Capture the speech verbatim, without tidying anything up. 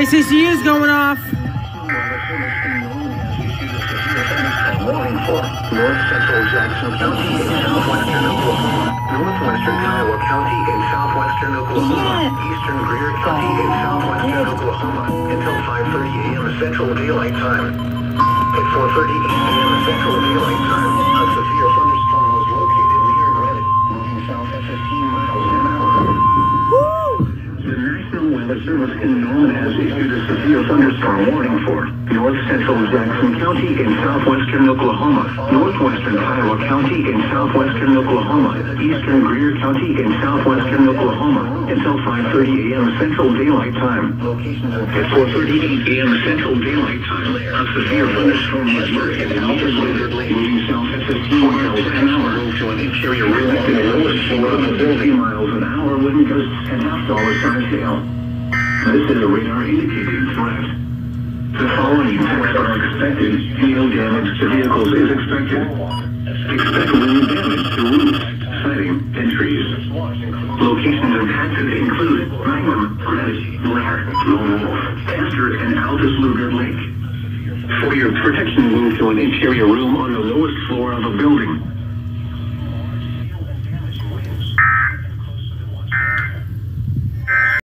C C U's going off. Warning for North Central Jackson County in southwestern Oklahoma, northwestern Kiowa County in southwestern Oklahoma, eastern Greer County in southwestern Oklahoma until five thirty a m Central Daylight Time. At four thirty a m Central Daylight Time, a severe thunderstorm was located near Granite, moving south at fifteen miles an hour. The National Weather Service in Norman has issued a severe thunderstorm warning for North Central Jackson County in southwestern Oklahoma, northwestern Kiowa County in southwestern Oklahoma, eastern Greer County in southwestern Oklahoma until five thirty a m Central Daylight Time. At four thirty-eight a m Central Daylight Time, a severe thunderstorm was located immediately moving south at fifteen miles an hour to an interior wind at the lowest floor of fifty miles an hour wind gusts and half dollar size hail. This is a radar indicating threat. The following effects are expected. Hail damage to vehicles is expected. Expect wind damage to roofs, siding, and trees. Locations impacted include Magnum, Greenwich, Blair, Lone Wolf, Astor, and Aldous Luger Lake. For your protection, move to an interior room on the lowest floor of a building.